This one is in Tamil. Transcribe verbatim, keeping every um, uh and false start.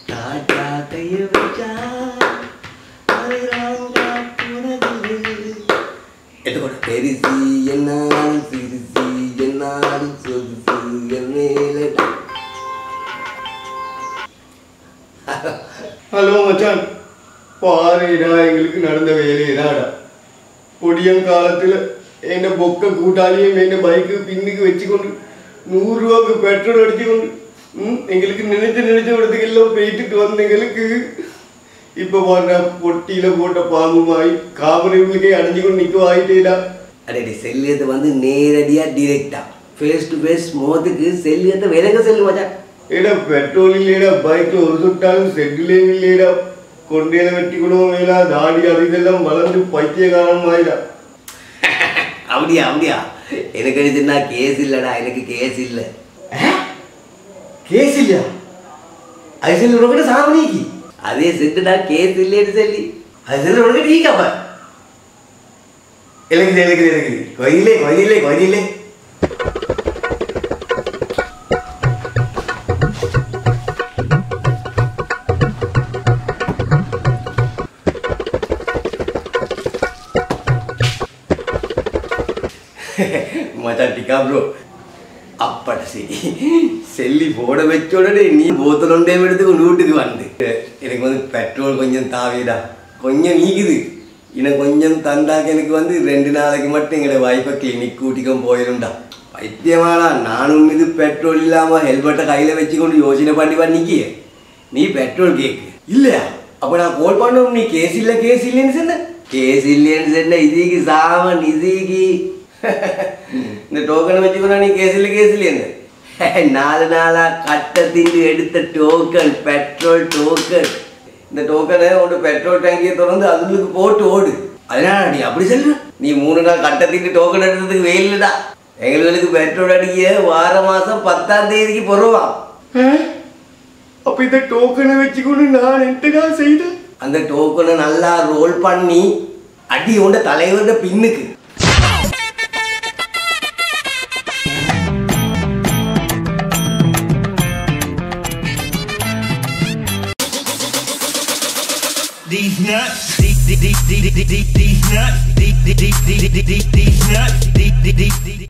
டாடா கைய வச்சா அரைராங்க புனதிலே எதுக்கு பெரிசி என்னாலும் சிரிசி என்னாலும் சொகுசு என்னேலே ஹலோ மச்சான் பாருடா எங்களுக்கு நடந்த வேலையடாடா பொடியங்காலத்தில் என்ன பொக்க கூட்டாளியும் என்ன பைக்கு பின்னுக்கு வச்சுக்கொண்டு நூறு ரூபாய்க்கு பெட்ரோல் அடிச்சுக்கொண்டு ம் எங்களுக்கு நினைச்ச நினைச்ச இடத்துக்கு எல்லாம் போயிட்டு வந்த எங்களுக்கு இப்போ பாருடா பொட்டியில் போட்ட பாம்புமாய் காமரங்களுக்கே அடைஞ்சு கொண்டு நிற்க ஆகிட்டேடா. அடே செல்லியத்தை வந்து நேரடியாக டிரெக்டா ஃபேஸ் டு ஃபேஸ் மோதுக்கு செல்லியத்தை விலங்க செல்லு மச்சான். ஏடா பெட்ரோல் இல்லையடா பைக்கில் ஒரு சுட்டாலும் செட்டிலே இல்லையடா கொண்டையில வெட்டி கொடுவோம் வேலா தாடி அது இதெல்லாம் வளர்ந்து பைத்தியகாரம் ஆயிடா. அப்படியா அப்படியா எனக்கு எழுதுனா கேஸ் இல்லைடா எனக்கு கேஸ் இல்லை. கேஸ் இல்லையா அது சொல்லி உனக்கிட்ட சாமணிக்கு அதே செட்டுடா கேஸ் இல்லைன்னு சொல்லி அது சொல்லி உனக்கிட்ட ஈக்காப்ப எனக்கு எனக்கு எனக்கு கோயிலே கோயிலே கோயிலே மச்சான் டிக்கா ப்ரோ அப்பட சரி செல்லி போட வச்ச உடனே நீ போத்தல் ஒன்றே எடுத்து உன் வீட்டுக்கு வந்து எனக்கு வந்து பெட்ரோல் கொஞ்சம் தாவிடா கொஞ்சம் நீக்குது இன்னும் கொஞ்சம் தந்தாக்க எனக்கு வந்து ரெண்டு நாளைக்கு மட்டும் எங்களோட வாய்ப்பை கிளினிக் கூட்டிக்கும் போயிடும்டா. பைத்தியமாடா நானும் இது பெட்ரோல் இல்லாமல் ஹெல்மெட்டை கையில் வச்சுக்கொண்டு யோசனை பண்ணி பண்ணிக்கிய நீ பெட்ரோல் கேக்கு இல்லையா அப்போ நான் கால் பண்ணணும் நீ கேஸ் இல்லை கேஸ் இல்லைன்னு சொன்ன கேஸ் இல்லைன்னு சொன்ன இதுக்கு சாமன் இதுக்கு இந்த டோக்கனை வச்சுக்கணும் நீ கேஸ் இல்லை கேஸ் இல்லைன்னு நாலு நாளா கட்டத்தின் எடுத்த டோக்கன் பெட்ரோல் டோக்கன் இந்த டோக்கனை உன்னோட பெட்ரோல் டேங்கியை திறந்து அதுங்களுக்கு போட்டு ஓடு. அதனால நீ அப்படி சொல்லு நீ மூணு நாள் கட்டத்திட்டு டோக்கன் எடுத்ததுக்கு வெயில்டா எங்களுக்கு பெட்ரோல் அடிக்க வார மாசம் பத்தாம் தேதிக்கு போடுவான். அப்ப இந்த டோக்கனை வச்சுக்கொண்டு நான் என்னடா செய்தேன் அந்த டோக்கனை நல்லா ரோல் பண்ணி அடி உண்ட தலைவரோட பின்னுக்கு these nuts, these these these these these nuts, these these these these these nuts, these these